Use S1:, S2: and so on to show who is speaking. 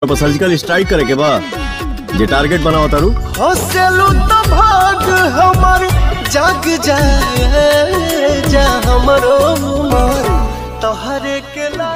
S1: पर surgical strike करे के बा जे टारगेट बनाओ तारू
S2: हौसलू तो भाग हमार जाग जाए जा हमरो मन तोहरे के